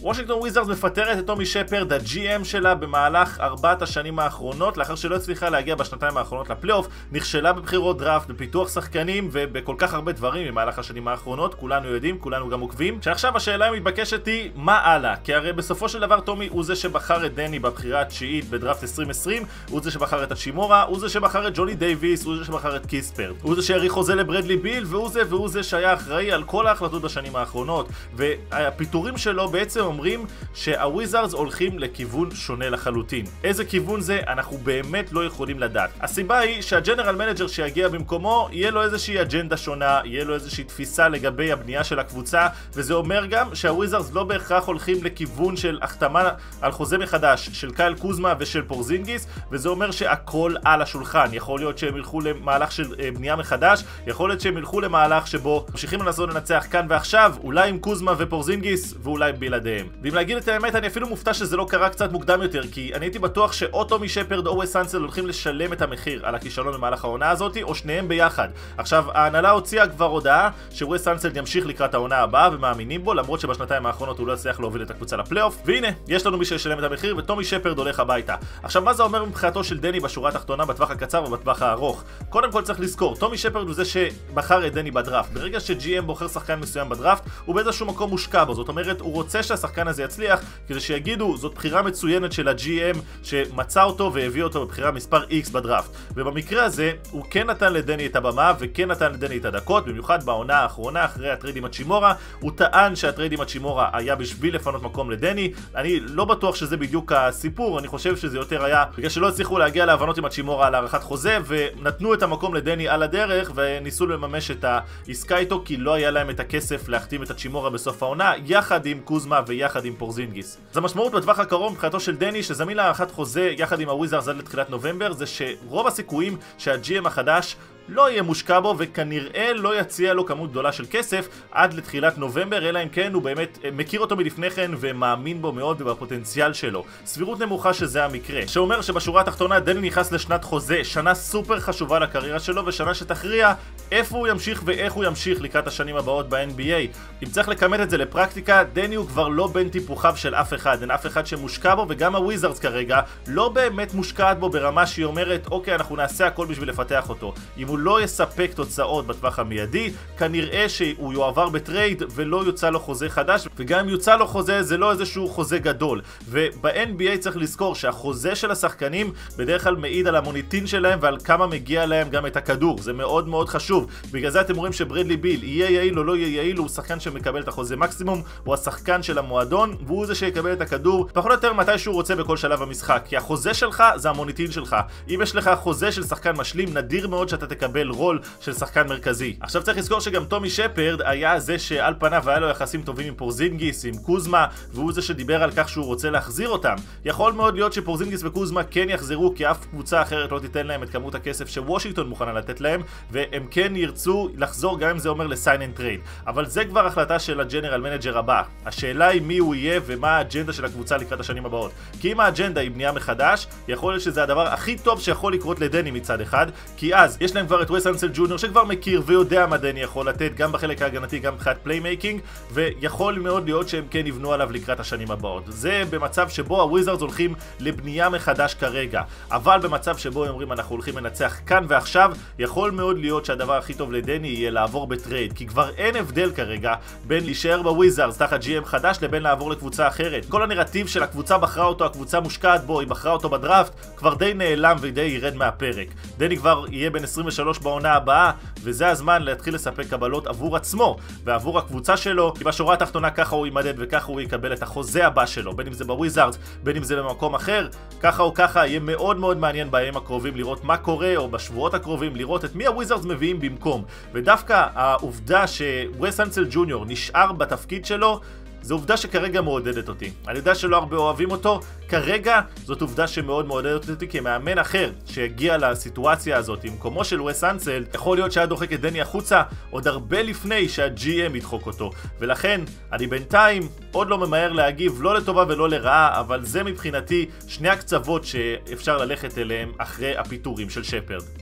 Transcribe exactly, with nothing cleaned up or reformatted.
וושינגטון וויזארדס מפטרת את טומי שפרד, ה-ג'י אם שלה, במהלך ארבעת השנים האחרונות, לאחר שלא הצליחה להגיע בשנתיים האחרונות לפלייאוף, נכשלה בבחירות דראפט, בפיתוח שחקנים ובכל כך הרבה דברים במהלך השנים האחרונות. כולנו יודעים, כולנו גם עוקבים. שעכשיו השאלה המתבקשת היא מה הלאה, כי הרי בסופו של דבר טומי הוא זה שבחר את דני בבחירה התשיעית בדראפט עשרים עשרים, הוא זה שבחר את הצ'ימורה, הוא זה שבחר את ג'וני דייביס, הוא זה שבחר את קיספרד, הוא זה שהאריך חוזה לברדלי ביל, והוא זה והוא זה שהיה אחראי על כל ההחלטות בשנים האחרונות. והפיטורים שלו בעצם אומרים שהוויזארדס הולכים לכיוון שונה לחלוטין. איזה כיוון זה? אנחנו באמת לא יכולים לדעת. הסיבה היא שהג'נרל מנג'ר שיגיע במקומו יהיה לו איזושהי אג'נדה שונה, יהיה לו איזושהי תפיסה לגבי הבנייה של הקבוצה, וזה אומר גם שהוויזארדס לא בהכרח הולכים לכיוון של החתמה על חוזה מחדש של קייל קוזמה ושל פורזינגיס, וזה אומר שהכל על השולחן. יכול להיות שהם ילכו למהלך של בנייה מחדש, יכול להיות שהם ילכו למהלך שבו ממשיכים לנסות לנצח כאן ועכשיו, אולי עם קוזמה ופורזינגיס ואולי בלעדיהם. ואם להגיד את האמת, אני אפילו מופתע שזה לא קרה קצת מוקדם יותר, כי אני הייתי בטוח שאו טומי שפרד או וס אנסל הולכים לשלם את המחיר על הכישלון במהלך העונה הזאת, או שניהם ביחד. עכשיו, ההנהלה הוציאה כבר הודעה שוס אנסל ימשיך לקראת העונה הבאה ומאמינים בו, למרות שבשנתיים האחרונות הוא לא הצליח להוביל את הקבוצה לפלייאוף. והנה, יש לנו מי שישלם את המחיר, וטומי שפרד הולך הביתה. עכשיו, מה זה אומר מבחינתו של דני בשורה התחתונה, בטווח הקצר ובטווח הארוך? קודם כל צריך לזכור, טומי שפרד הוא זה שבחר את דני בדראפט. ברגע ש-ג'י אם בוחר שחקן מסוים בדראפט, הוא באיזשהו מקום מושקע בו. זאת אומרת, הוא רוצה שהשחקן הזה יצליח, כדי שיגידו, זאת בחירה מצוינת של ה-ג'י אם שמצא אותו והביא אותו בבחירה מספר X בדראפט. ובמקרה הזה, הוא כן נתן לדני את הבמה וכן נתן לדני את הדקות, במיוחד בעונה האחרונה אחרי הטרייד עם הצ'ימורה. הוא טען שהטרייד עם הצ'ימורה היה בשביל לפנות מקום לדני. אני לא בטוח שזה בדיוק הסיפור, אני חושב שזה יותר היה בגלל שלא הצליחו להגיע להבנות עם הצ'ימורה על הערכת חוזה, ונתנו את המקום לדני על הדרך וניסו לממש את העסקה איתו, כי לא היה להם את הכסף להחתים את הצ'ימורה בסוף העונה יחד עם קוזמה ויחד עם פורזינגיס. אז המשמעות בטווח הקרוב מבחינתו של דני שזמין להערכת חוזה יחד עם הוויזארדס עד לתחילת נובמבר, זה שרוב הסיכויים שה-ג'י אם החדש לא יהיה מושקע בו וכנראה לא יציע לו כמות גדולה של כסף עד לתחילת נובמבר, אלא אם כן הוא באמת מכיר אותו מלפני כן ומאמין בו מאוד ובפוטנציאל שלו. סבירות נמוכה שזה המקרה, שאומר שבשורה התחתונה דני נכנס לשנת חוזה, שנה סופר חשובה לקריירה שלו ושנה שתכריע איפה הוא ימשיך ואיך הוא ימשיך לקראת השנים הבאות ב-אן בי איי. אם צריך לכמת את זה לפרקטיקה, דני הוא כבר לא בין טיפוחיו של אף אחד, אין אף אחד שמושקע בו, וגם הוויזארדס כרגע לא באמת מושקעת בו ברמה שהיא אומרת אוקיי, אנחנו נעשה הכל בשביל לפתח אותו. אם הוא לא יספק תוצאות בטווח המיידי, כנראה שהוא יועבר בטרייד ולא יוצא לו חוזה חדש, וגם אם יוצא לו חוזה זה לא איזשהו חוזה גדול. וב-אן בי איי צריך לזכור שהחוזה של השחקנים בדרך כלל מעיד על המוניטין שלהם ועל כמה מגיע להם גם את הכדור. זה מאוד מאוד חשוב. בגלל זה אתם רואים שברדלי ביל יהיה יעיל או לא יהיה יעיל, הוא שחקן שמקבל את החוזה מקסימום, הוא השחקן של המועדון והוא זה שיקבל את הכדור פחות או יותר מתי שהוא רוצה בכל שלב המשחק, כי החוזה שלך זה המוניטין שלך. אם יש לך חוזה של שחקן משלים, נדיר מאוד שאתה תקבל רול של שחקן מרכזי. עכשיו צריך לזכור שגם טומי שפרד היה זה שעל פניו היה לו יחסים טובים עם פורזינגיס, עם קוזמה, והוא זה שדיבר על כך שהוא רוצה להחזיר אותם. יכול מאוד להיות שפורזינגיס וקוזמה כן יחזרו, כי אף קבוצה אחרת לא תיתן להם את כמות הכסף שוושינגטון מוכנה לתת להם, והם כן ירצו לחזור גם אם זה אומר לסיין אנד טרייד. אבל זה כבר החלטה של הג'נרל מנג'ר הבא. השאלה היא מי הוא יהיה ומה האג'נדה של הקבוצה לקראת השנים הבאות. כי אם האג'נדה היא בנייה מחדש, יכול להיות שזה הדבר הכי טוב שיכול לקרות לדני מצד אחד, כי אז יש להם כבר את וס אנסל ג'וניור שכבר מכיר ויודע מה דני יכול לתת גם בחלק ההגנתי גם מבחינת פליימייקינג, ויכול מאוד להיות שהם כן יבנו עליו לקראת השנים הבאות. זה במצב שבו הוויזארדס הולכים לבנייה מחדש כרגע, אבל במצב שבו הם אומרים אנחנו הולכים לנצח כאן ועכשיו, יכול מאוד להיות שהדבר הכי טוב לדני יהיה לעבור בטרייד, כי כבר אין הבדל כרגע בין להישאר בוויזארדס תחת ג'י אם חדש לבין לעבור לקבוצה אחרת. כל הנרטיב של הקבוצה בחרה אותו, הקבוצה מושקעת בו, היא בחרה אותו בדראפט, כבר די נעלם ודי ירד מהפרק. דני כבר יהיה בין עשרים ושלוש בעונה הבאה, וזה הזמן להתחיל לספק קבלות עבור עצמו ועבור הקבוצה שלו, כי בשורה התחתונה ככה הוא יימדד וככה הוא יקבל את החוזה הבא שלו, בין אם זה בוויזארדס, בין אם זה במקום אחר. ככה או ככה יהיה מאוד מאוד מעניין בימים הקרובים לראות מה קורה, או בשבועות הקרובים לראות את מי הוויזארדס מביאים במקום. ודווקא העובדה שוס אנסל ג'וניור נשאר בתפקיד שלו, זו עובדה שכרגע מעודדת אותי. אני יודע שלא הרבה אוהבים אותו, כרגע זאת עובדה שמאוד מעודדת אותי, כי מאמן אחר שהגיע לסיטואציה הזאת עם מקומו של וס אנסל, יכול להיות שהיה דוחק את דני החוצה עוד הרבה לפני שה-ג'י אם ידחוק אותו. ולכן, אני בינתיים עוד לא ממהר להגיב, לא לטובה ולא לרעה, אבל זה מבחינתי שני הקצוות שאפשר ללכת אליהם אחרי הפיטורים של שפרד.